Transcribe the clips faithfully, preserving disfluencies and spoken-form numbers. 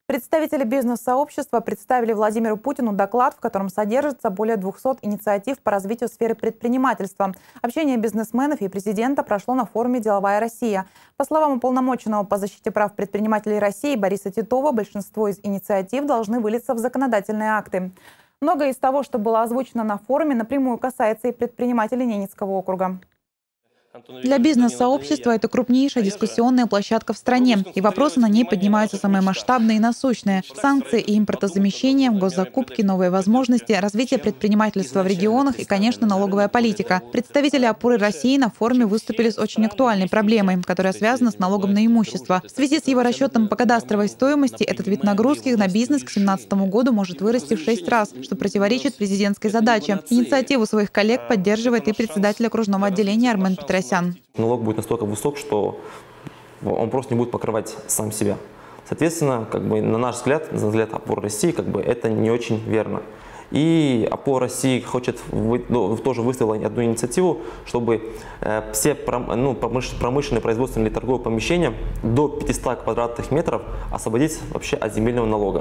Представители бизнес-сообщества представили Владимиру Путину доклад, в котором содержится более двухсот инициатив по развитию сферы предпринимательства. Общение бизнесменов и президента прошло на форуме «Деловая Россия». По словам уполномоченного по защите прав предпринимателей России Бориса Титова, большинство из инициатив должны вылиться в законодательные акты. Многое из того, что было озвучено на форуме, напрямую касается и предпринимателей Ненецкого округа. Для бизнес-сообщества это крупнейшая дискуссионная площадка в стране, и вопросы на ней поднимаются самые масштабные и насущные. Санкции и импортозамещение, госзакупки, новые возможности, развитие предпринимательства в регионах и, конечно, налоговая политика. Представители «Опоры России» на форуме выступили с очень актуальной проблемой, которая связана с налогом на имущество. В связи с его расчетом по кадастровой стоимости этот вид нагрузки на бизнес к две тысячи семнадцатому году может вырасти в шесть раз, что противоречит президентской задаче. Инициативу своих коллег поддерживает и председатель окружного отделения Армен Петросян. Налог будет настолько высок, что он просто не будет покрывать сам себя. Соответственно, как бы, на наш взгляд, на взгляд «Опоры России», как бы, это не очень верно. И «Опора России» хочет, ну, тоже выставила одну инициативу, чтобы э, все пром, ну, промышленные, производственные или торговые помещения до пятисот квадратных метров освободить вообще от земельного налога.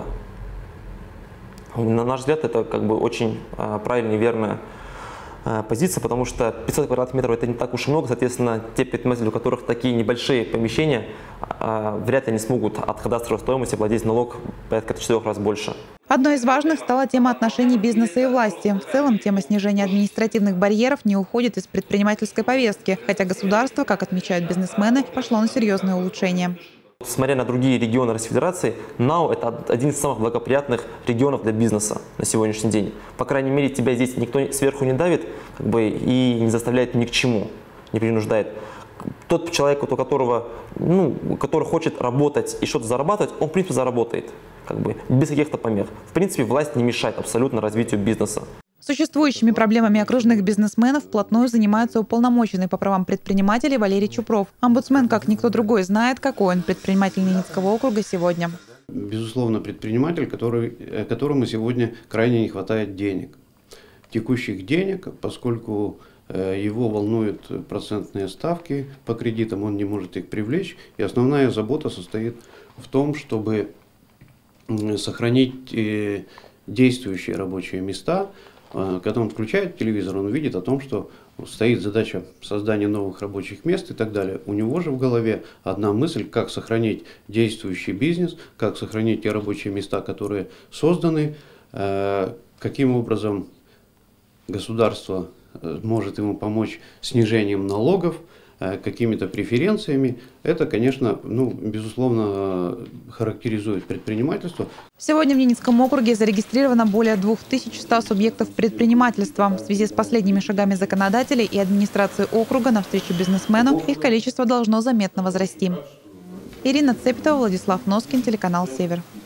На наш взгляд, это как бы очень э, правильная и верная позиция, потому что пятьсот квадратных метров это не так уж и много, соответственно, те предприниматели, у которых такие небольшие помещения, вряд ли не смогут от кадастровой стоимости платить налог порядка четырех раз больше. Одной из важных стала тема отношений бизнеса и власти. В целом, тема снижения административных барьеров не уходит из предпринимательской повестки, хотя государство, как отмечают бизнесмены, пошло на серьезные улучшения. Смотря на другие регионы Российской Федерации, НАУ – это один из самых благоприятных регионов для бизнеса на сегодняшний день. По крайней мере, тебя здесь никто сверху не давит, как бы, и не заставляет ни к чему, не принуждает. Тот человек, у которого, ну, который хочет работать и что-то зарабатывать, он, в принципе, заработает, как бы, без каких-то помех. В принципе, власть не мешает абсолютно развитию бизнеса. Существующими проблемами окружных бизнесменов вплотную занимается уполномоченный по правам предпринимателей Валерий Чупров. Омбудсмен, как никто другой, знает, какой он предприниматель Ненецкого округа сегодня. Безусловно, предприниматель, который, которому сегодня крайне не хватает денег. Текущих денег, поскольку его волнуют процентные ставки по кредитам, он не может их привлечь. И основная забота состоит в том, чтобы сохранить действующие рабочие места. Когда он включает телевизор, он видит о том, что стоит задача создания новых рабочих мест и так далее. У него же в голове одна мысль, как сохранить действующий бизнес, как сохранить те рабочие места, которые созданы, каким образом государство может ему помочь снижением налогов, какими-то преференциями. Это, конечно, ну, безусловно, характеризует предпринимательство. Сегодня в Ненецком округе зарегистрировано более двух тысяч ста субъектов предпринимательства. В связи с последними шагами законодателей и администрации округа навстречу бизнесмену их количество должно заметно возрасти. Ирина Цепетова, Владислав Носкин, телеканал «Север».